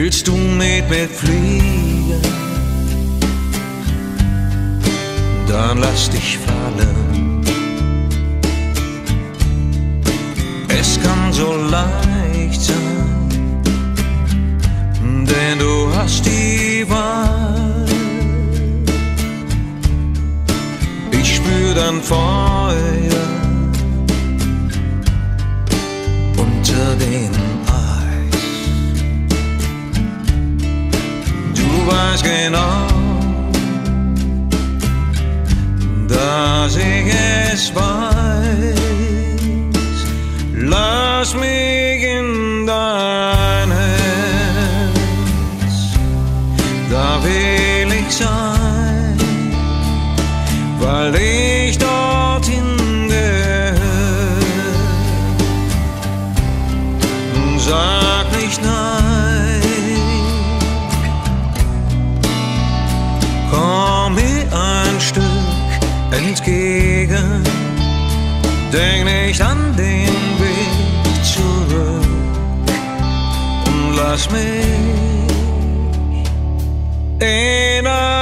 Willst du mit mir fliegen? Dann lass dich fallen. Es kann so leicht sein, denn du hast die Wahl. Ich spür dein Feuer unter dem Eis. Du weißt genau, dass ich es weiß. Lass mich in dein Herz, da will ich sein, weil ich dorthin gehöre. Sag nicht nein, komm mir ein Stück entgegen, denk nicht an den Weg zurück und lass mich in